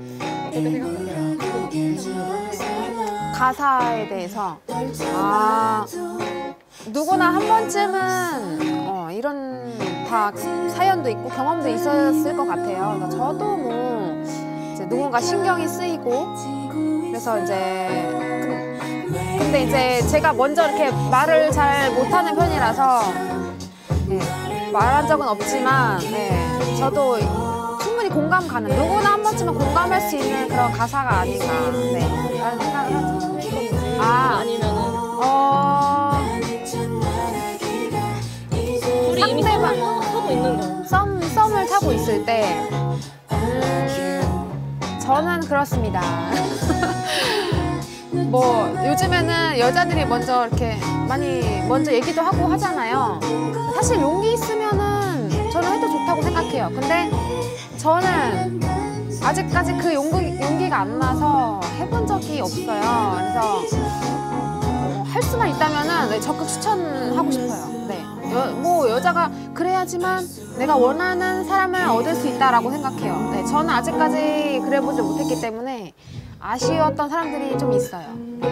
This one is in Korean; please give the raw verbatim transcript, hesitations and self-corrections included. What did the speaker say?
어떻게 생각하세요? 가사에 대해서 아 누구나 한 번쯤은 어, 이런 다 사연도 있고 경험도 있었을 것 같아요. 그러니까 저도 뭐 이제 누군가 신경이 쓰이고 그래서 이제 그, 근데 이제 제가 먼저 이렇게 말을 잘 못하는 편이라서 네, 말한 적은 없지만 네, 저도 충분히 공감 가는 누구나 한 번쯤은 공감할 수 있는 그런 가사가 아닌가 네, 라는 생각을 하죠. 아 아니면은 어 둘이 이미 상대방- 썸을 타고 있는 거. 썸, 썸을 타고 있을 때 음, 저는 그렇습니다. 뭐 요즘에는 여자들이 먼저 이렇게 많이 먼저 얘기도 하고 하잖아요. 사실 용기 있으면은 저는 해도 좋다고 생각해요. 근데 저는 아직까지 그 용기, 용기가 안 나서 해본 적이 없어요. 그래서 어, 할 수만 있다면은 네, 적극 추천하고 싶어요. 네. 여, 뭐 여자가 그래야지만 내가 원하는 사람을 얻을 수 있다라고 생각해요. 네, 저는 아직까지 그래보지 못했기 때문에 아쉬웠던 사람들이 좀 있어요.